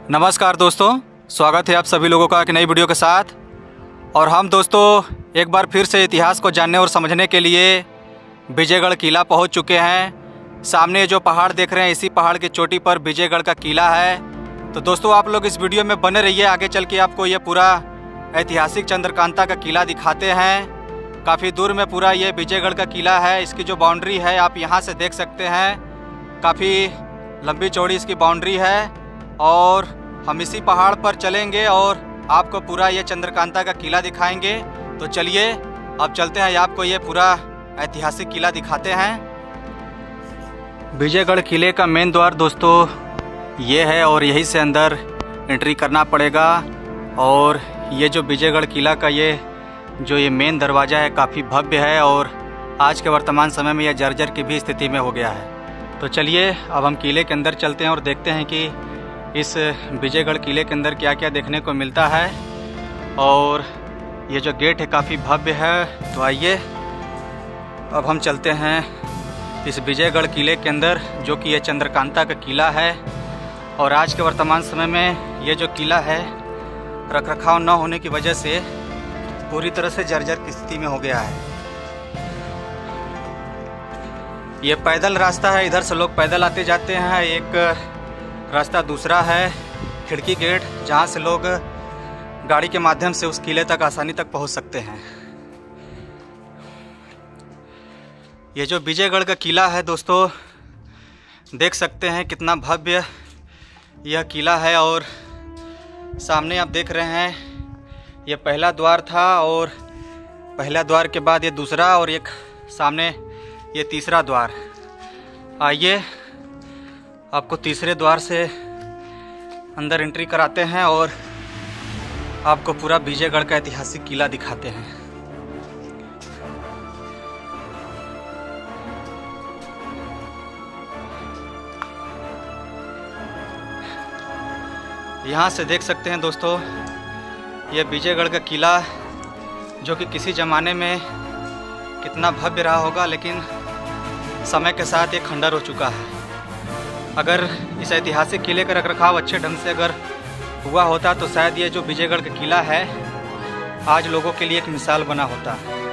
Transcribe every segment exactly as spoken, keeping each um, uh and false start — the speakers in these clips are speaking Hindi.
नमस्कार दोस्तों, स्वागत है आप सभी लोगों का एक नई वीडियो के साथ। और हम दोस्तों एक बार फिर से इतिहास को जानने और समझने के लिए विजयगढ़ किला पहुंच चुके हैं। सामने जो पहाड़ देख रहे हैं, इसी पहाड़ की चोटी पर विजयगढ़ का किला है। तो दोस्तों आप लोग इस वीडियो में बने रहिए, आगे चल के आपको ये पूरा ऐतिहासिक चंद्रकांता का किला दिखाते हैं। काफ़ी दूर में पूरा ये विजयगढ़ का किला है। इसकी जो बाउंड्री है आप यहाँ से देख सकते हैं, काफ़ी लंबी चौड़ी इसकी बाउंड्री है। और हम इसी पहाड़ पर चलेंगे और आपको पूरा ये चंद्रकांता का किला दिखाएंगे। तो चलिए अब चलते हैं, आपको ये पूरा ऐतिहासिक किला दिखाते हैं। विजयगढ़ किले का मेन द्वार दोस्तों ये है और यहीं से अंदर एंट्री करना पड़ेगा। और ये जो विजयगढ़ किला का ये जो ये मेन दरवाज़ा है काफ़ी भव्य है और आज के वर्तमान समय में यह जर्जर की भी स्थिति में हो गया है। तो चलिए अब हम किले के अंदर चलते हैं और देखते हैं कि इस विजयगढ़ किले के अंदर क्या क्या देखने को मिलता है। और ये जो गेट है काफ़ी भव्य है। तो आइए अब हम चलते हैं इस विजयगढ़ किले के अंदर, जो कि ये चंद्रकांता का किला है। और आज के वर्तमान समय में ये जो किला है रखरखाव न होने की वजह से पूरी तरह से जर्जर की स्थिति में हो गया है। ये पैदल रास्ता है, इधर से लोग पैदल आते जाते हैं। एक रास्ता दूसरा है खिड़की गेट, जहाँ से लोग गाड़ी के माध्यम से उस किले तक आसानी तक पहुँच सकते हैं। ये जो विजयगढ़ का किला है दोस्तों, देख सकते हैं कितना भव्य यह किला है। और सामने आप देख रहे हैं ये पहला द्वार था और पहला द्वार के बाद ये दूसरा और एक सामने ये तीसरा द्वार। आइए आपको तीसरे द्वार से अंदर एंट्री कराते हैं और आपको पूरा विजयगढ़ का ऐतिहासिक किला दिखाते हैं। यहाँ से देख सकते हैं दोस्तों ये विजयगढ़ का किला, जो कि किसी ज़माने में कितना भव्य रहा होगा, लेकिन समय के साथ ये खंडर हो चुका है। अगर इस ऐतिहासिक किले का रखरखाव अच्छे ढंग से अगर हुआ होता तो शायद ये जो विजयगढ़ का किला है आज लोगों के लिए एक मिसाल बना होता।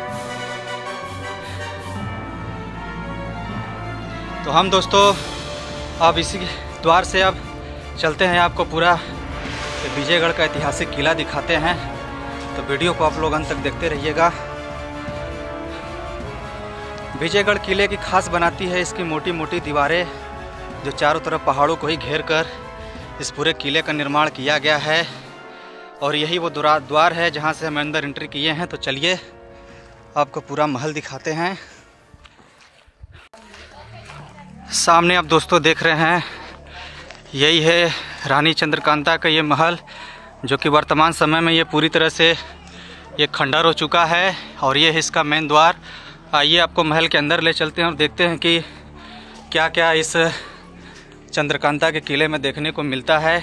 तो हम दोस्तों अब इसी द्वार से अब चलते हैं, आपको पूरा विजयगढ़ का ऐतिहासिक किला दिखाते हैं। तो वीडियो को आप लोग अंत तक देखते रहिएगा। विजयगढ़ किले की खास बनाती है इसकी मोटी मोटी दीवारें, जो चारों तरफ पहाड़ों को ही घेर कर इस पूरे किले का निर्माण किया गया है। और यही वो द्वार है जहां से हम अंदर एंट्री किए हैं। तो चलिए आपको पूरा महल दिखाते हैं। सामने आप दोस्तों देख रहे हैं यही है रानी चंद्रकांता का ये महल, जो कि वर्तमान समय में ये पूरी तरह से ये खंडर हो चुका है। और ये है इसका मेन द्वार। आइए आपको महल के अंदर ले चलते हैं और देखते हैं कि क्या क्या इस चंद्रकांता के किले में देखने को मिलता है।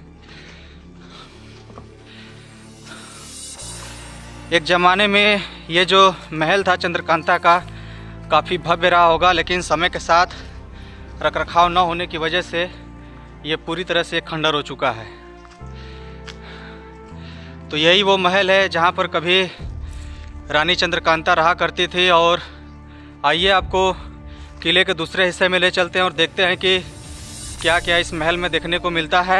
एक ज़माने में ये जो महल था चंद्रकांता का काफ़ी भव्य रहा होगा, लेकिन समय के साथ रखरखाव न होने की वजह से ये पूरी तरह से खंडर हो चुका है। तो यही वो महल है जहाँ पर कभी रानी चंद्रकांता रहा करती थी। और आइए आपको किले के दूसरे हिस्से में ले चलते हैं और देखते हैं कि क्या क्या इस महल में देखने को मिलता है।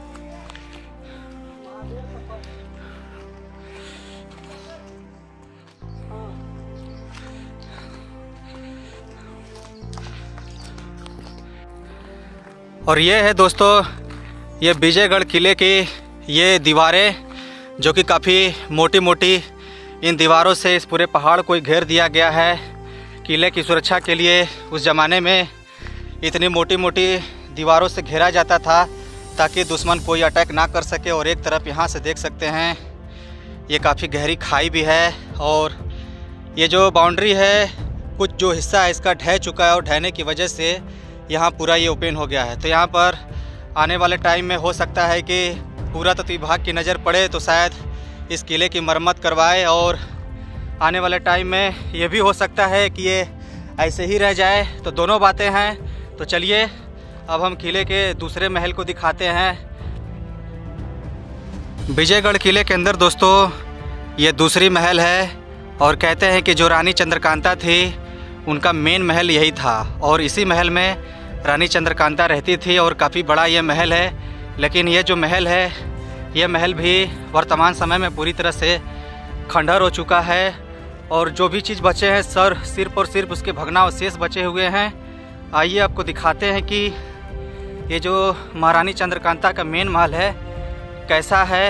और ये है दोस्तों ये विजयगढ़ किले की ये दीवारें, जो कि काफ़ी मोटी मोटी इन दीवारों से इस पूरे पहाड़ को घेर दिया गया है किले की सुरक्षा के लिए। उस ज़माने में इतनी मोटी मोटी दीवारों से घेरा जाता था ताकि दुश्मन कोई अटैक ना कर सके। और एक तरफ यहाँ से देख सकते हैं ये काफ़ी गहरी खाई भी है। और ये जो बाउंड्री है कुछ जो हिस्सा है इसका ढह चुका है और ढहने की वजह से यहाँ पूरा ये ओपन हो गया है। तो यहाँ पर आने वाले टाइम में हो सकता है कि पुरातत्व विभाग की नज़र पड़े तो शायद इस किले की मरम्मत करवाए। और आने वाले टाइम में ये भी हो सकता है कि ये ऐसे ही रह जाए। तो दोनों बातें हैं। तो चलिए अब हम किले के दूसरे महल को दिखाते हैं। विजयगढ़ किले के अंदर दोस्तों ये दूसरी महल है और कहते हैं कि जो रानी चंद्रकांता थी उनका मेन महल यही था और इसी महल में रानी चंद्रकांता रहती थी और काफ़ी बड़ा ये महल है। लेकिन ये जो महल है ये महल भी वर्तमान समय में पूरी तरह से खंडहर हो चुका है और जो भी चीज़ बचे हैं सर सिर्फ और सिर्फ उसके भग्नावशेष बचे हुए हैं। आइए आपको दिखाते हैं कि ये जो महारानी चंद्रकांता का मेन महल है कैसा है।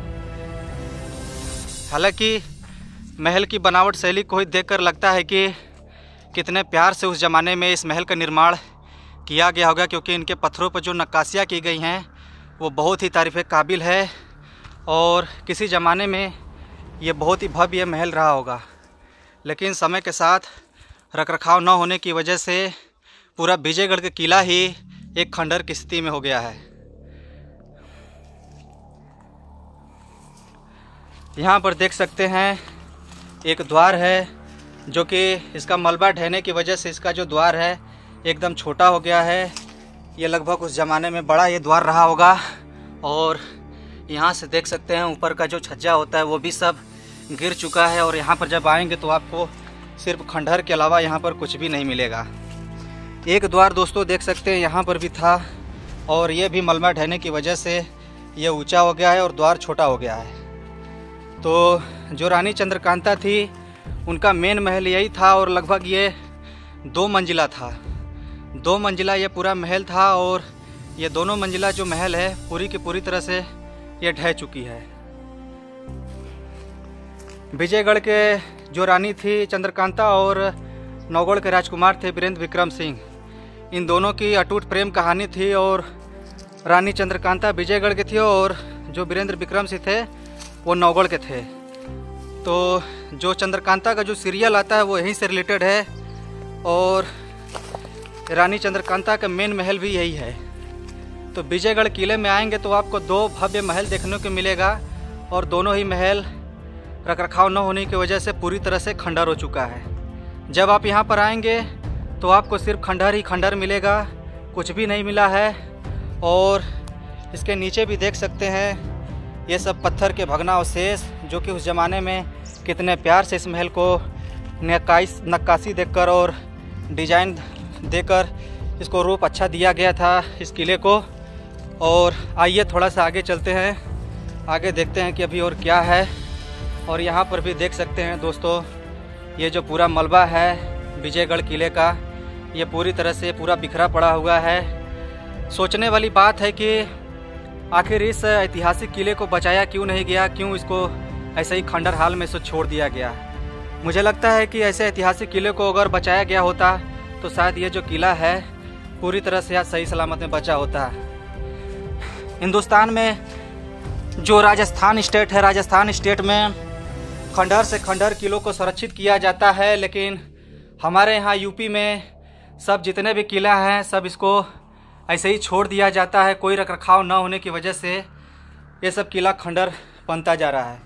हालांकि महल की बनावट शैली को ही देखकर लगता है कि कितने प्यार से उस ज़माने में इस महल का निर्माण किया गया होगा, क्योंकि इनके पत्थरों पर जो नक्काशियाँ की गई हैं वो बहुत ही तारीफ़ काबिल है और किसी ज़माने में ये बहुत ही भव्य महल रहा होगा। लेकिन समय के साथ रखरखाव न होने की वजह से पूरा विजयगढ़ का किला ही एक खंडहर की स्थिति में हो गया है। यहाँ पर देख सकते हैं एक द्वार है जो कि इसका मलबा ढहने की वजह से इसका जो द्वार है एकदम छोटा हो गया है। ये लगभग उस ज़माने में बड़ा ये द्वार रहा होगा और यहाँ से देख सकते हैं ऊपर का जो छज्जा होता है वो भी सब गिर चुका है और यहाँ पर जब आएंगे तो आपको सिर्फ खंडहर के अलावा यहाँ पर कुछ भी नहीं मिलेगा। एक द्वार दोस्तों देख सकते हैं यहाँ पर भी था और ये भी मलबा ढहने की वजह से ये ऊंचा हो गया है और द्वार छोटा हो गया है। तो जो रानी चंद्रकांता थी उनका मेन महल यही था और लगभग ये दो मंजिला था। दो मंजिला ये पूरा महल था और ये दोनों मंजिला जो महल है पूरी की पूरी तरह से ये ढह चुकी है। विजयगढ़ के जो रानी थी चंद्रकांता और नौगढ़ के राजकुमार थे वीरेंद्र विक्रम सिंह, इन दोनों की अटूट प्रेम कहानी थी और रानी चंद्रकांता विजयगढ़ के थी और जो वीरेंद्र विक्रम सिंह थे वो नौगढ़ के थे। तो जो चंद्रकांता का जो सीरियल आता है वो यहीं से रिलेटेड है और रानी चंद्रकांता का मेन महल भी यही है। तो विजयगढ़ किले में आएंगे तो आपको दो भव्य महल देखने को मिलेगा और दोनों ही महल रखरखाव न होने की वजह से पूरी तरह से खंडहर हो चुका है। जब आप यहाँ पर आएंगे तो आपको सिर्फ खंडहर ही खंडहर मिलेगा, कुछ भी नहीं मिला है। और इसके नीचे भी देख सकते हैं ये सब पत्थर के भग्नावशेष जो कि उस ज़माने में कितने प्यार से इस महल को नक्काश नक्काशी देखकर और डिज़ाइन देकर इसको रूप अच्छा दिया गया था इस किले को। और आइए थोड़ा सा आगे चलते हैं, आगे देखते हैं कि अभी और क्या है। और यहाँ पर भी देख सकते हैं दोस्तों ये जो पूरा मलबा है विजयगढ़ किले का ये पूरी तरह से पूरा बिखरा पड़ा हुआ है। सोचने वाली बात है कि आखिर इस ऐतिहासिक किले को बचाया क्यों नहीं गया, क्यों इसको ऐसे ही खंडहर हाल में से छोड़ दिया गया। मुझे लगता है कि ऐसे ऐतिहासिक किले को अगर बचाया गया होता तो शायद ये जो किला है पूरी तरह से आज सही सलामत में बचा होता। हिंदुस्तान में जो राजस्थान स्टेट है, राजस्थान स्टेट में खंडहर से खंडहर किलों को संरक्षित किया जाता है, लेकिन हमारे यहाँ यूपी में सब जितने भी किला हैं सब इसको ऐसे ही छोड़ दिया जाता है। कोई रखरखाव न होने की वजह से ये सब किला खंडहर बनता जा रहा है।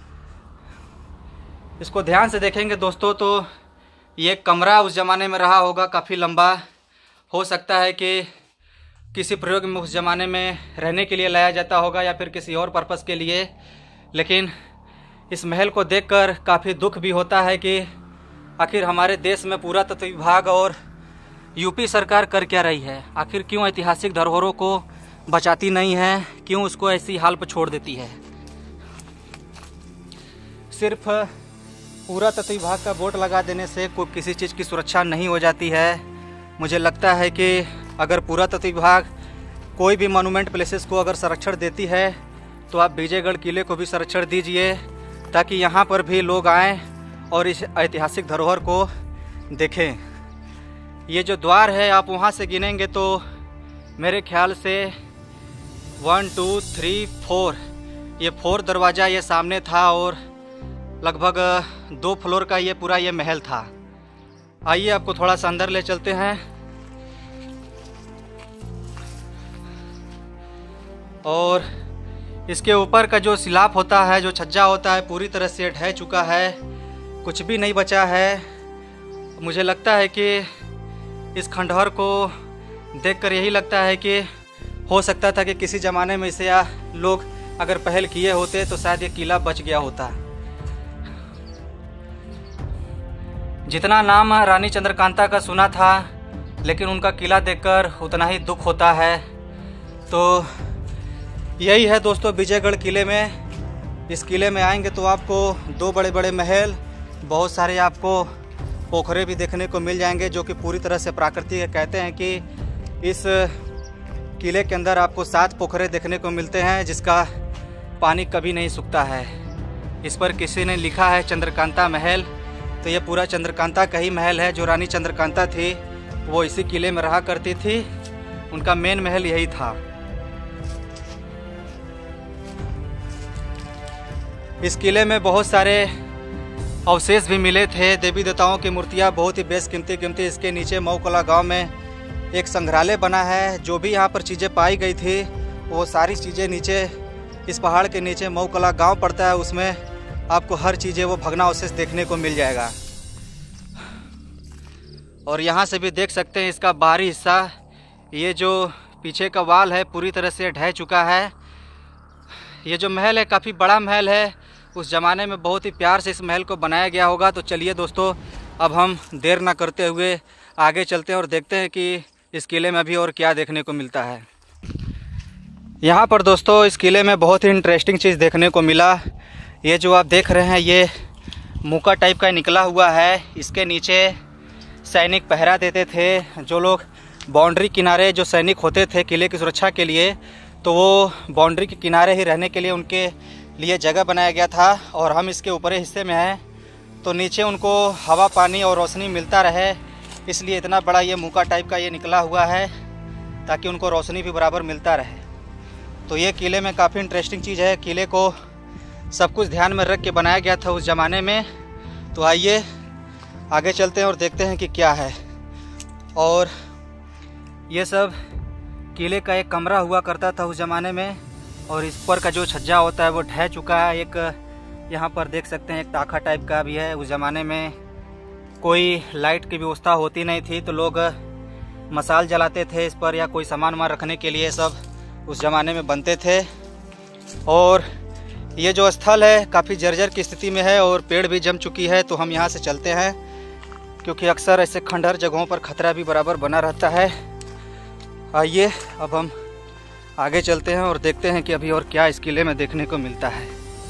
इसको ध्यान से देखेंगे दोस्तों तो ये कमरा उस ज़माने में रहा होगा काफ़ी लंबा, हो सकता है कि किसी प्रयोग में उस ज़माने में रहने के लिए लाया जाता होगा या फिर किसी और पर्पज़ के लिए। लेकिन इस महल को देखकर काफ़ी दुख भी होता है कि आखिर हमारे देश में पुरातत्व विभाग और यूपी सरकार कर क्या रही है। आखिर क्यों ऐतिहासिक धरोहरों को बचाती नहीं है, क्यों उसको ऐसी हाल पर छोड़ देती है। सिर्फ पुरातत्व विभाग का बोर्ड लगा देने से कोई किसी चीज़ की सुरक्षा नहीं हो जाती है। मुझे लगता है कि अगर पुरातत्व विभाग कोई भी मोनूमेंट प्लेसेस को अगर संरक्षण देती है तो आप विजयगढ़ किले को भी संरक्षण दीजिए ताकि यहाँ पर भी लोग आएँ और इस ऐतिहासिक धरोहर को देखें। ये जो द्वार है आप वहाँ से गिनेंगे तो मेरे ख्याल से वन टू थ्री फोर ये फोर दरवाज़ा ये सामने था और लगभग दो फ्लोर का ये पूरा ये महल था। आइए आपको थोड़ा सा अंदर ले चलते हैं। और इसके ऊपर का जो सिलाप होता है, जो छज्जा होता है, पूरी तरह से ढह चुका है, कुछ भी नहीं बचा है। मुझे लगता है कि इस खंडहर को देखकर यही लगता है कि हो सकता था कि किसी ज़माने में इसे लोग अगर पहल किए होते तो शायद ये किला बच गया होता। जितना नाम रानी चंद्रकांता का सुना था, लेकिन उनका किला देखकर उतना ही दुख होता है। तो यही है दोस्तों विजयगढ़ किले में। इस किले में आएंगे तो आपको दो बड़े बड़े महल, बहुत सारे आपको पोखरे भी देखने को मिल जाएंगे, जो कि पूरी तरह से प्राकृतिक है। कहते हैं कि इस किले के अंदर आपको सात पोखरे देखने को मिलते हैं, जिसका पानी कभी नहीं सूखता है। इस पर किसी ने लिखा है चंद्रकांता महल, तो ये पूरा चंद्रकांता का ही महल है। जो रानी चंद्रकांता थी वो इसी किले में रहा करती थी, उनका मेन महल यही था। इस किले में बहुत सारे अवशेष भी मिले थे, देवी देवताओं की मूर्तियाँ बहुत ही बेशकीमती कीमती। इसके नीचे मऊकला गांव में एक संग्रहालय बना है। जो भी यहाँ पर चीज़ें पाई गई थी वो सारी चीज़ें नीचे, इस पहाड़ के नीचे मऊकला गांव पड़ता है, उसमें आपको हर चीज़ें वो भग्नावशेष देखने को मिल जाएगा। और यहाँ से भी देख सकते हैं इसका बाहरी हिस्सा, ये जो पीछे का वाल है पूरी तरह से ढह चुका है। ये जो महल है काफ़ी बड़ा महल है, उस ज़माने में बहुत ही प्यार से इस महल को बनाया गया होगा। तो चलिए दोस्तों, अब हम देर ना करते हुए आगे चलते हैं और देखते हैं कि इस किले में अभी और क्या देखने को मिलता है। यहाँ पर दोस्तों इस किले में बहुत ही इंटरेस्टिंग चीज़ देखने को मिला। ये जो आप देख रहे हैं ये मुका टाइप का निकला हुआ है। इसके नीचे सैनिक पहरा देते थे। जो लोग बाउंड्री किनारे जो सैनिक होते थे किले की सुरक्षा के लिए, तो वो बाउंड्री के किनारे ही रहने के लिए उनके लिए जगह बनाया गया था। और हम इसके ऊपरी हिस्से में हैं, तो नीचे उनको हवा पानी और रोशनी मिलता रहे, इसलिए इतना बड़ा ये मुका टाइप का ये निकला हुआ है, ताकि उनको रोशनी भी बराबर मिलता रहे। तो ये किले में काफ़ी इंटरेस्टिंग चीज़ है। किले को सब कुछ ध्यान में रख के बनाया गया था उस ज़माने में। तो आइए आगे चलते हैं और देखते हैं कि क्या है। और ये सब किले का एक कमरा हुआ करता था उस ज़माने में, और इस पर का जो छज्जा होता है वो ढह चुका है। एक यहाँ पर देख सकते हैं एक ताखा टाइप का भी है। उस ज़माने में कोई लाइट की व्यवस्था होती नहीं थी, तो लोग मसाल जलाते थे इस पर, या कोई सामान वामान रखने के लिए सब उस ज़माने में बनते थे। और ये जो स्थल है काफ़ी जर्जर की स्थिति में है और पेड़ भी जम चुकी है। तो हम यहाँ से चलते हैं, क्योंकि अक्सर ऐसे खंडहर जगहों पर खतरा भी बराबर बना रहता है। आइए अब हम आगे चलते हैं और देखते हैं कि अभी और क्या इस किले में देखने को मिलता है।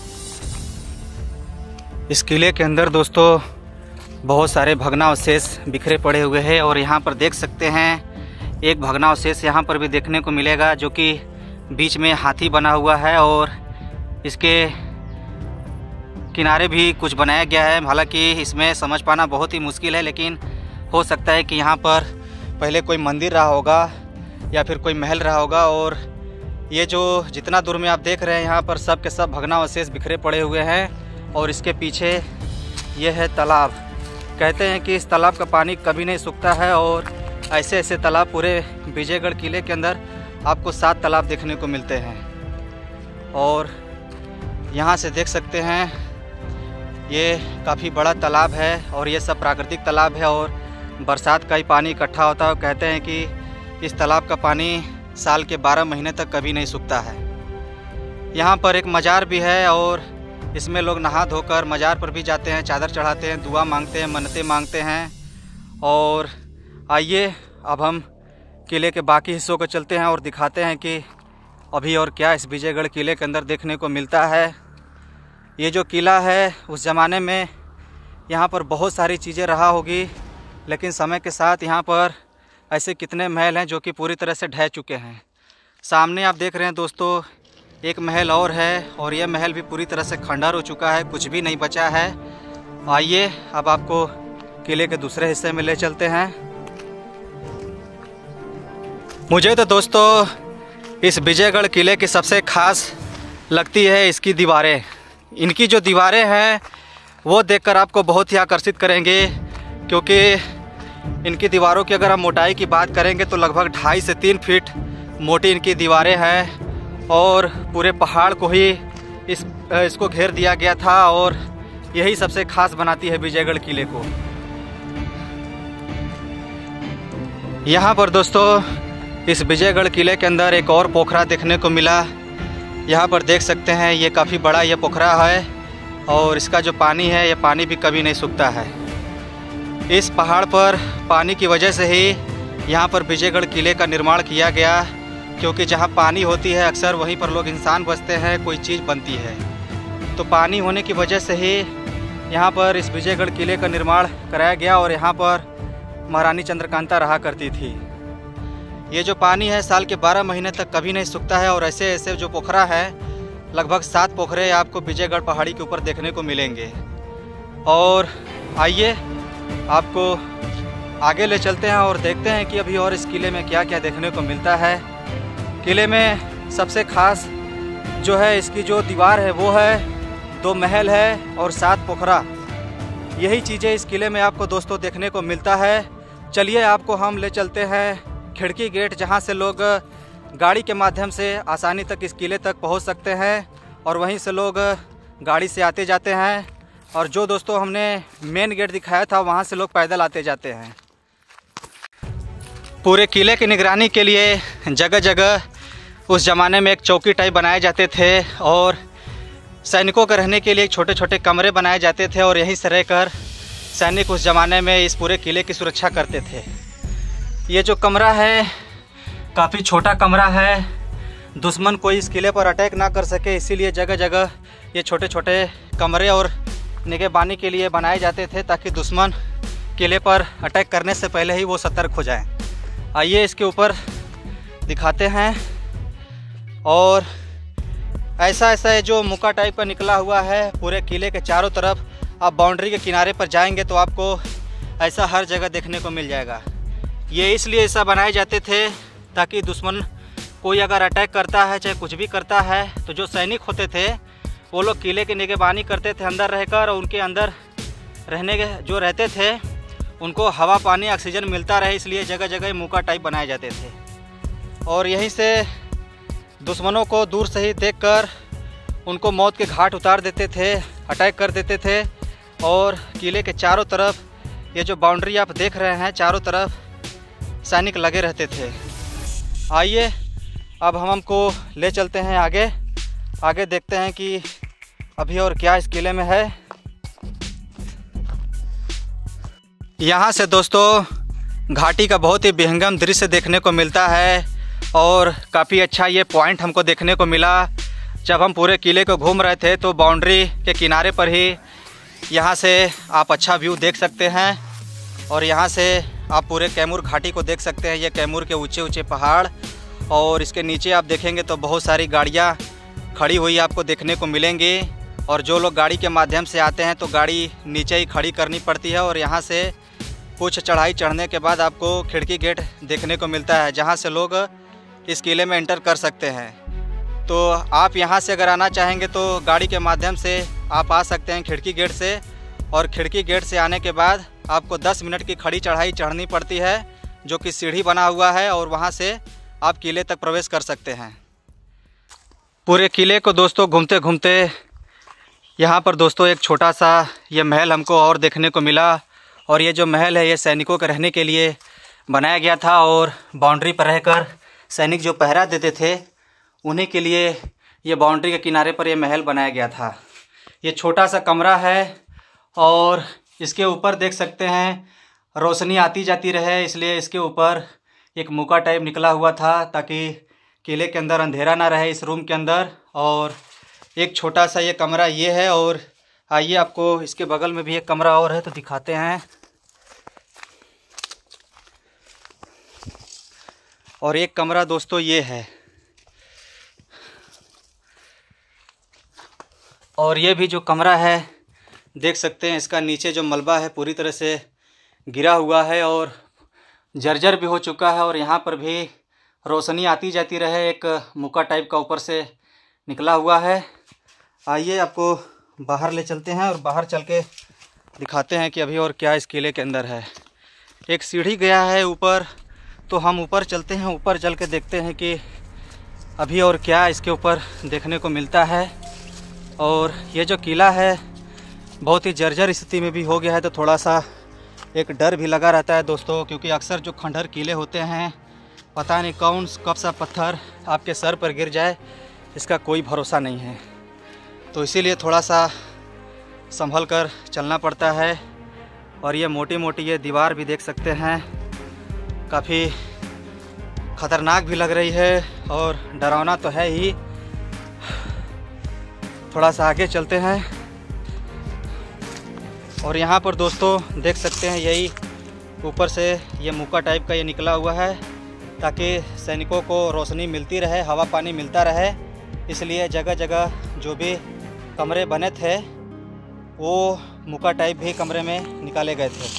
इस किले के अंदर दोस्तों बहुत सारे भग्नावशेष बिखरे पड़े हुए हैं। और यहाँ पर देख सकते हैं एक भग्नावशेष यहाँ पर भी देखने को मिलेगा, जो कि बीच में हाथी बना हुआ है और इसके किनारे भी कुछ बनाया गया है। हालांकि इसमें समझ पाना बहुत ही मुश्किल है, लेकिन हो सकता है कि यहाँ पर पहले कोई मंदिर रहा होगा या फिर कोई महल रहा होगा। और ये जो जितना दूर में आप देख रहे हैं यहाँ पर सब के सब भग्नावशेष बिखरे पड़े हुए हैं। और इसके पीछे ये है तालाब। कहते हैं कि इस तालाब का पानी कभी नहीं सूखता है, और ऐसे ऐसे तालाब पूरे विजयगढ़ किले के अंदर आपको सात तालाब देखने को मिलते हैं। और यहाँ से देख सकते हैं ये काफ़ी बड़ा तालाब है, और ये सब प्राकृतिक तालाब है और बरसात का ही पानी इकट्ठा होता है। कहते हैं कि इस तालाब का पानी साल के बारह महीने तक कभी नहीं सूखता है। यहाँ पर एक मज़ार भी है, और इसमें लोग नहा धोकर मज़ार पर भी जाते हैं, चादर चढ़ाते हैं, दुआ मांगते हैं, मन्नतें मांगते हैं। और आइए अब हम किले के बाकी हिस्सों को चलते हैं और दिखाते हैं कि अभी और क्या इस विजयगढ़ किले के अंदर देखने को मिलता है। ये जो किला है उस ज़माने में यहाँ पर बहुत सारी चीज़ें रहा होगी, लेकिन समय के साथ यहाँ पर ऐसे कितने महल हैं जो कि पूरी तरह से ढह चुके हैं। सामने आप देख रहे हैं दोस्तों एक महल और है, और यह महल भी पूरी तरह से खंडहर हो चुका है, कुछ भी नहीं बचा है। आइए अब आपको किले के दूसरे हिस्से में ले चलते हैं। मुझे तो दोस्तों इस विजयगढ़ किले की सबसे खास लगती है इसकी दीवारें। इनकी जो दीवारें हैं वो देखकर आपको बहुत ही आकर्षित करेंगे, क्योंकि इनकी दीवारों की अगर हम मोटाई की बात करेंगे तो लगभग ढाई से तीन फीट मोटी इनकी दीवारें हैं। और पूरे पहाड़ को ही इस इसको घेर दिया गया था, और यही सबसे खास बनाती है विजयगढ़ किले को। यहाँ पर दोस्तों इस विजयगढ़ किले के अंदर एक और पोखरा देखने को मिला। यहाँ पर देख सकते हैं ये काफ़ी बड़ा ये पोखरा है और इसका जो पानी है ये पानी भी कभी नहीं सूखता है। इस पहाड़ पर पानी की वजह से ही यहाँ पर विजयगढ़ किले का निर्माण किया गया, क्योंकि जहाँ पानी होती है अक्सर वहीं पर लोग इंसान बसते हैं, कोई चीज़ बनती है। तो पानी होने की वजह से ही यहाँ पर इस विजयगढ़ किले का निर्माण कराया गया और यहाँ पर महारानी चंद्रकांता रहा करती थी। ये जो पानी है साल के बारह महीने तक कभी नहीं सूखता है और ऐसे ऐसे जो पोखरा है लगभग सात पोखरे आपको विजयगढ़ पहाड़ी के ऊपर देखने को मिलेंगे। और आइए आपको आगे ले चलते हैं और देखते हैं कि अभी और इस किले में क्या क्या देखने को मिलता है। किले में सबसे खास जो है इसकी जो दीवार है वो है दो महल है और सात पोखरा। यही चीज़ें इस किले में आपको दोस्तों देखने को मिलता है। चलिए आपको हम ले चलते हैं खिड़की गेट, जहां से लोग गाड़ी के माध्यम से आसानी तक इस किले तक पहुंच सकते हैं और वहीं से लोग गाड़ी से आते जाते हैं। और जो दोस्तों हमने मेन गेट दिखाया था वहां से लोग पैदल आते जाते हैं। पूरे किले की निगरानी के लिए जगह जगह उस ज़माने में एक चौकी टाइप बनाए जाते थे और सैनिकों के रहने के लिए छोटे छोटे कमरे बनाए जाते थे और यहीं से रहकर सैनिक उस ज़माने में इस पूरे किले की सुरक्षा करते थे। ये जो कमरा है काफ़ी छोटा कमरा है, दुश्मन कोई इस किले पर अटैक ना कर सके, इसीलिए जगह जगह ये छोटे छोटे कमरे और निगहबानी के लिए बनाए जाते थे ताकि दुश्मन किले पर अटैक करने से पहले ही वो सतर्क हो जाएं। आइए इसके ऊपर दिखाते हैं। और ऐसा ऐसा है जो मुक्का टाइप का निकला हुआ है पूरे किले के चारों तरफ। आप बाउंड्री के किनारे पर जाएंगे तो आपको ऐसा हर जगह देखने को मिल जाएगा। ये इसलिए ऐसा बनाए जाते थे ताकि दुश्मन कोई अगर अटैक करता है चाहे कुछ भी करता है तो जो सैनिक होते थे वो लोग किले की निगहबानी करते थे अंदर रहकर, और उनके अंदर रहने के जो रहते थे उनको हवा पानी ऑक्सीजन मिलता रहे, इसलिए जगह जगह मुक्का टाइप बनाए जाते थे। और यहीं से दुश्मनों को दूर से ही देखकर उनको मौत के घाट उतार देते थे, अटैक कर देते थे। और किले के चारों तरफ ये जो बाउंड्री आप देख रहे हैं चारों तरफ सैनिक लगे रहते थे। आइए अब हम हमको ले चलते हैं आगे आगे देखते हैं कि अभी और क्या इस किले में है। यहाँ से दोस्तों घाटी का बहुत ही विहंगम दृश्य देखने को मिलता है और काफ़ी अच्छा ये पॉइंट हमको देखने को मिला। जब हम पूरे किले को घूम रहे थे तो बाउंड्री के किनारे पर ही यहाँ से आप अच्छा व्यू देख सकते हैं और यहाँ से आप पूरे कैमूर घाटी को देख सकते हैं। ये कैमूर के ऊंचे ऊंचे पहाड़ और इसके नीचे आप देखेंगे तो बहुत सारी गाड़ियाँ खड़ी हुई आपको देखने को मिलेंगी। और जो लोग गाड़ी के माध्यम से आते हैं तो गाड़ी नीचे ही खड़ी करनी पड़ती है और यहाँ से कुछ चढ़ाई चढ़ने के बाद आपको खिड़की गेट देखने को मिलता है जहाँ से लोग इस किले में एंटर कर सकते हैं। तो आप यहाँ से अगर आना चाहेंगे तो गाड़ी के माध्यम से आप आ सकते हैं खिड़की गेट से। और खिड़की गेट से आने के बाद आपको दस मिनट की खड़ी चढ़ाई चढ़नी पड़ती है जो कि सीढ़ी बना हुआ है और वहाँ से आप किले तक प्रवेश कर सकते हैं। पूरे किले को दोस्तों घूमते घूमते यहाँ पर दोस्तों एक छोटा सा ये महल हमको और देखने को मिला। और ये जो महल है ये सैनिकों के रहने के लिए बनाया गया था और बाउंड्री पर रहकर सैनिक जो पहरा देते थे उन्हीं के लिए ये बाउंड्री के किनारे पर ये महल बनाया गया था। ये छोटा सा कमरा है और इसके ऊपर देख सकते हैं रोशनी आती जाती रहे, इसलिए इसके ऊपर एक मुक्का टाइप निकला हुआ था ताकि किले के अंदर अंधेरा ना रहे इस रूम के अंदर। और एक छोटा सा ये कमरा ये है। और आइए आपको इसके बगल में भी एक कमरा और है तो दिखाते हैं। और एक कमरा दोस्तों ये है और ये भी जो कमरा है देख सकते हैं इसका नीचे जो मलबा है पूरी तरह से गिरा हुआ है और जर्जर भी हो चुका है। और यहाँ पर भी रोशनी आती जाती रहे एक मुक्का टाइप का ऊपर से निकला हुआ है। आइए आपको बाहर ले चलते हैं और बाहर चल के दिखाते हैं कि अभी और क्या इस किले के अंदर है। एक सीढ़ी गया है ऊपर तो हम ऊपर चलते हैं, ऊपर चल के देखते हैं कि अभी और क्या इसके ऊपर देखने को मिलता है। और ये जो किला है बहुत ही जर्जर स्थिति में भी हो गया है तो थोड़ा सा एक डर भी लगा रहता है दोस्तों, क्योंकि अक्सर जो खंडहर किले होते हैं पता नहीं कौन कब सा पत्थर आपके सर पर गिर जाए इसका कोई भरोसा नहीं है। तो इसीलिए थोड़ा सा संभल कर चलना पड़ता है। और ये मोटी मोटी ये दीवार भी देख सकते हैं, काफ़ी ख़तरनाक भी लग रही है और डरावना तो है ही। थोड़ा सा आगे चलते हैं और यहाँ पर दोस्तों देख सकते हैं, यही ऊपर से ये मुक्का टाइप का ये निकला हुआ है ताकि सैनिकों को रोशनी मिलती रहे, हवा पानी मिलता रहे। इसलिए जगह जगह जो भी कमरे बने थे वो मुक्का टाइप भी कमरे में निकाले गए थे।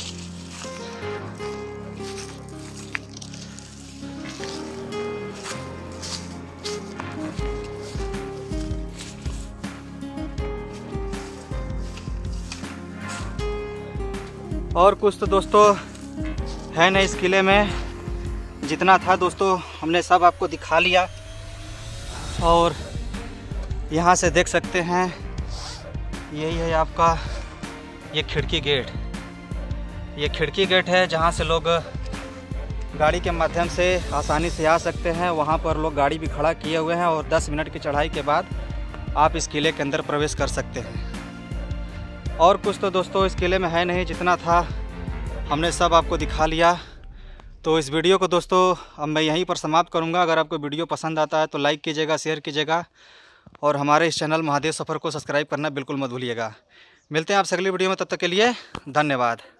और कुछ तो दोस्तों है नहीं इस किले में, जितना था दोस्तों हमने सब आपको दिखा लिया। और यहाँ से देख सकते हैं यही है आपका ये खिड़की गेट। ये खिड़की गेट है जहाँ से लोग गाड़ी के माध्यम से आसानी से आ सकते हैं। वहाँ पर लोग गाड़ी भी खड़ा किए हुए हैं और दस मिनट की चढ़ाई के बाद आप इस किले के अंदर प्रवेश कर सकते हैं। और कुछ तो दोस्तों इस किले में है नहीं, जितना था हमने सब आपको दिखा लिया। तो इस वीडियो को दोस्तों अब मैं यहीं पर समाप्त करूंगा। अगर आपको वीडियो पसंद आता है तो लाइक कीजिएगा, शेयर कीजिएगा और हमारे इस चैनल महादेव सफ़र को सब्सक्राइब करना बिल्कुल मत भूलिएगा। मिलते हैं आपसे अगली वीडियो में, तब तक के लिए धन्यवाद।